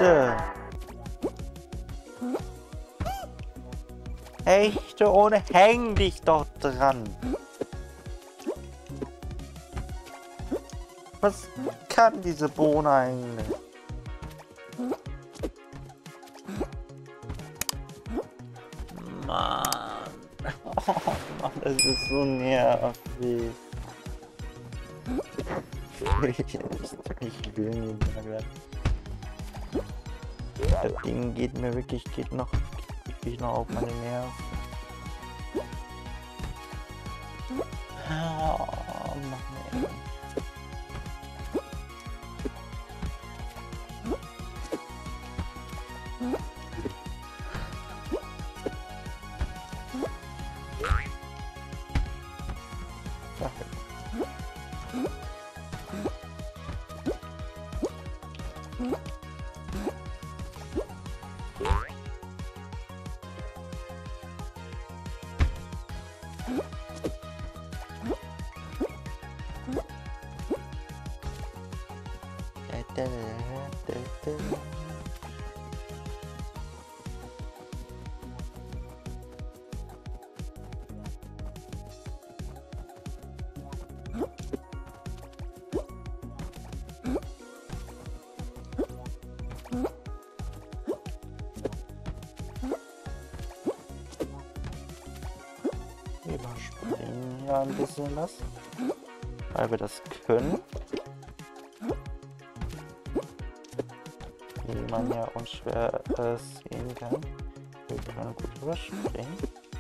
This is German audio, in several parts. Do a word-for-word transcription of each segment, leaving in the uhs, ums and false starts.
Echte. Echte ohne häng dich doch dran. Was kann diese Bohne eigentlich? Mann. Oh Mann, das ist so nervig. Ich will nicht mehr werden. Das Ding geht mir wirklich, geht noch, geht wirklich noch auf meine Nerven. Oh Mann, ey. Überspringen hier ein bisschen was, weil wir das können. Wie man ja unschwer äh, sehen kann. Wir können gut überspringen.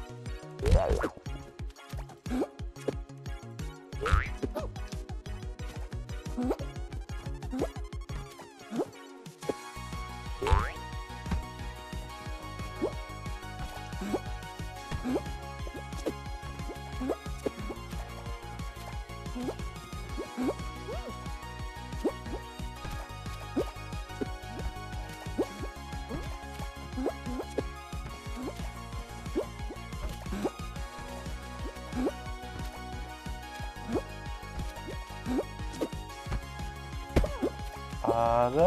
Schade.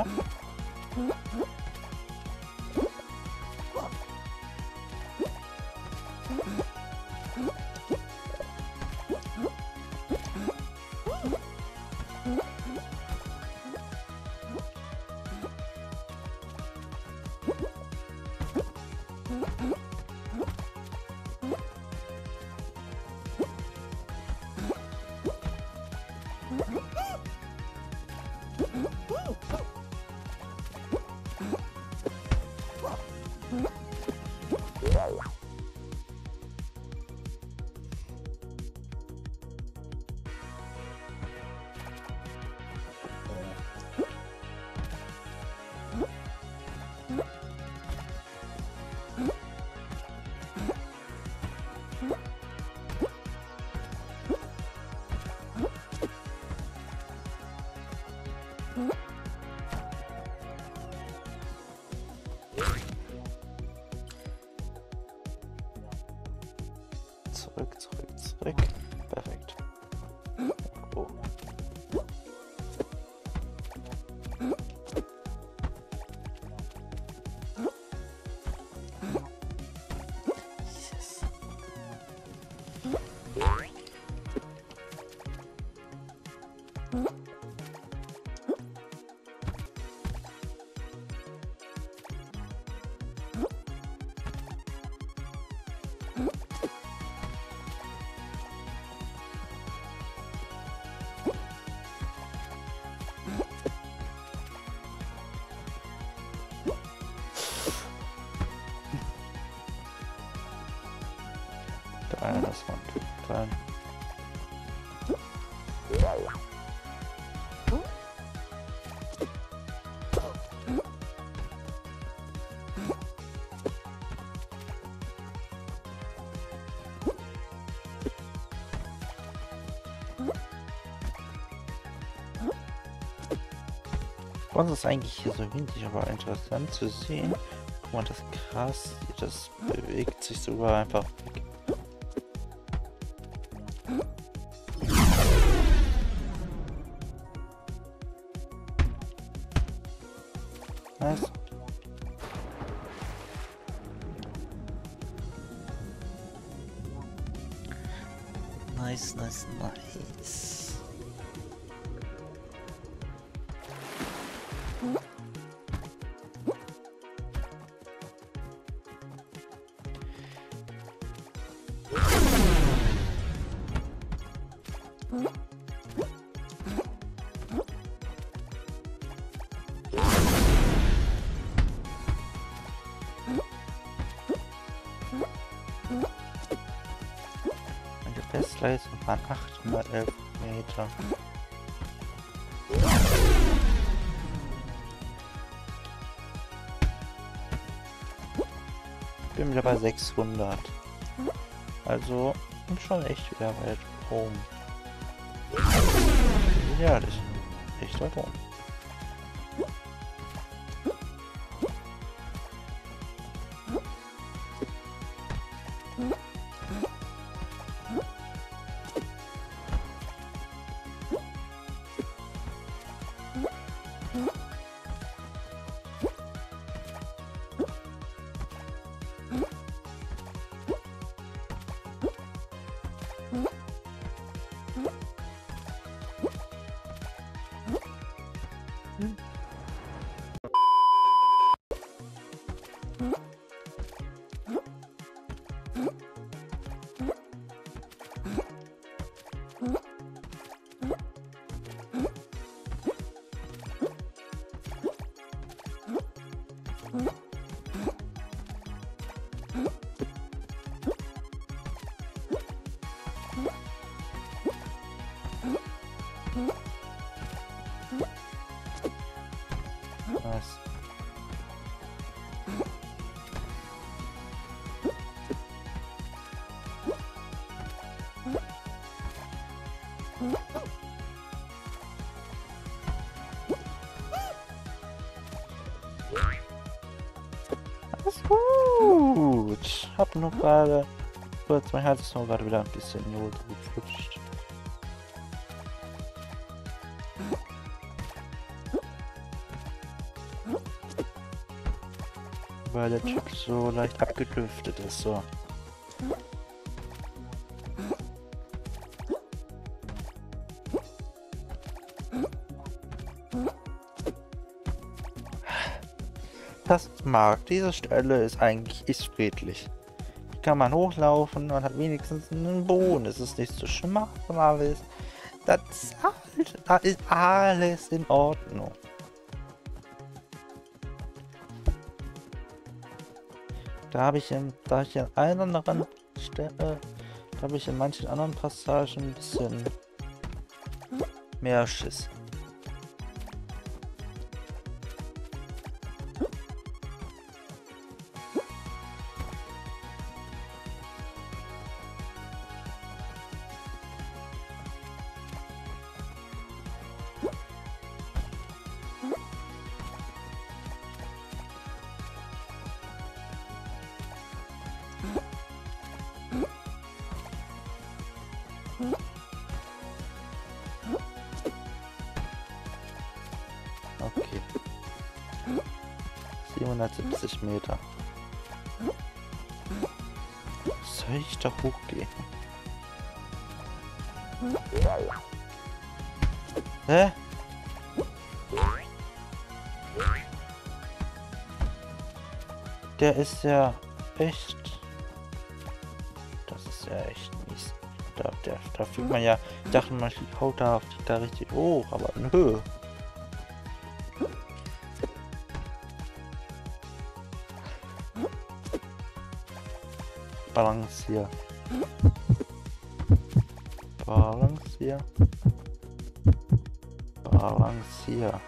Zurück, zurück, zurück. Perfekt. Oh. Yes. Klein, das war klein. Was ist eigentlich hier so windig, aber interessant zu sehen. Guck mal, das Gras, das bewegt sich sogar einfach weg. Nice. Nice, nice, nice. Bestleistung waren achthundertelf Meter. Bin wieder bei sechshundert. Also bin schon echt wieder weit oben. Ja, das ist echt weit oben. Was? Alles gut. Hab nur gerade kurz, mein Herz ist nur gerade wieder ein bisschen in die Hose geflutscht. Weil der Typ so leicht abgedüftet ist, so. Das mag. Diese Stelle ist eigentlich ist friedlich. Hier kann man hochlaufen und hat wenigstens einen Boden. Es ist nicht so schmal, alles. Das ist alles, da ist alles in Ordnung. Da habe ich in, da ich in einer anderen Stelle, da habe ich in manchen anderen Passagen ein bisschen mehr Schiss. Okay. siebenhundertsiebzig Meter. Soll ich da hochgehen? Hä? Der ist ja echt... Das ist ja echt mies. Da, der, da fühlt man ja... Ich dachte, man haut da, auf die, da richtig hoch, aber nö. Balancier. Balancier. Balancier.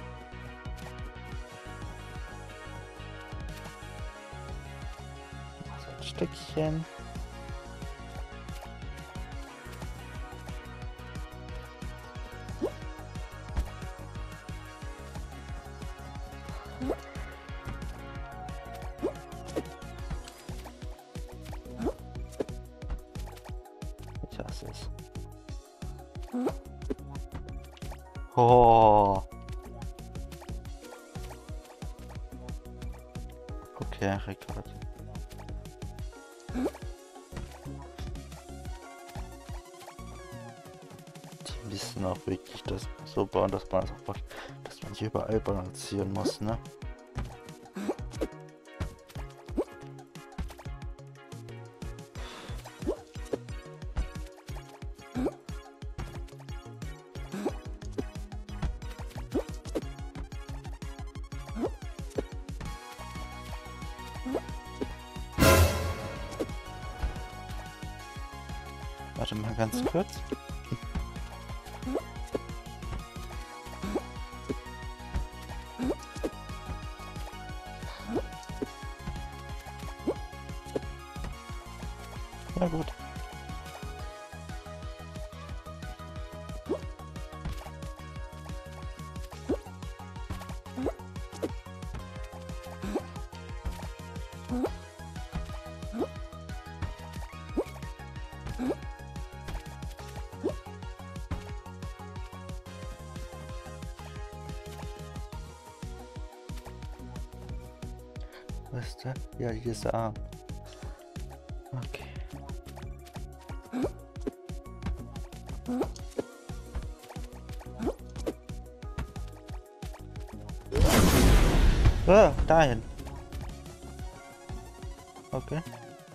So ein Stückchen. Das ist. Oh. Okay, Rekord. Die wissen auch wirklich, dass so bauen, dass man auch, dass man sich überall balancieren muss, ne? Warte mal ganz kurz. Na gut. Was ist da? Ja, hier ist der Arm. Okay. Ah, dahin. Okay.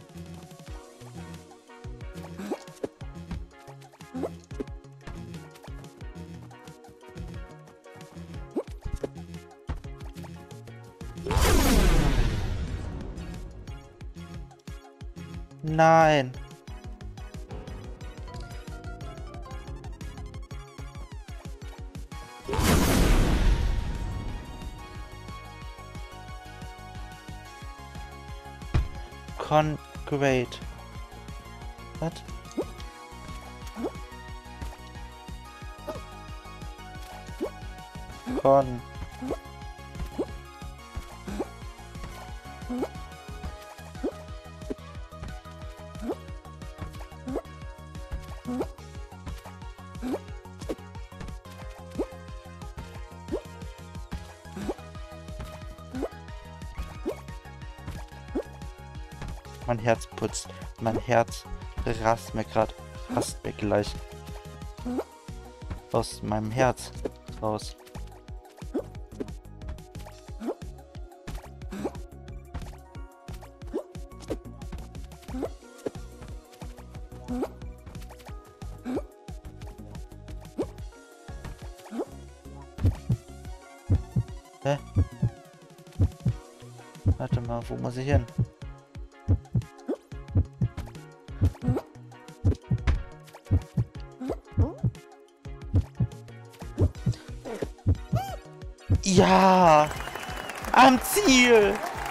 Nein. Con great. Was? Con. Mein Herz putzt. Mein Herz rast mir gerade fast mir gleich aus meinem Herz raus. Hä? Warte mal, wo muss ich hin? Ja! Am Ziel!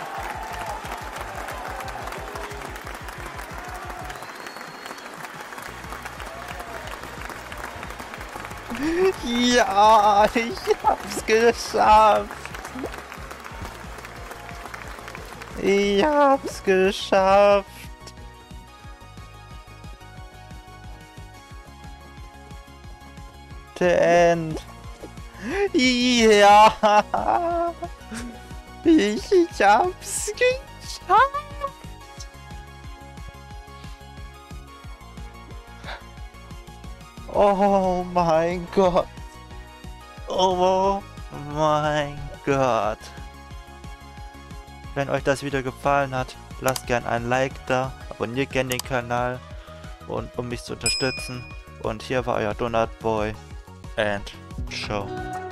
Ja, ich hab's geschafft! Ich hab's geschafft! The end! Ja! Ich, ich hab's geschafft! Oh mein Gott! Oh mein Gott! Wenn euch das Video gefallen hat, lasst gern ein Like da, abonniert gern den Kanal, und um mich zu unterstützen. Und hier war euer Donut Boy and Ciao.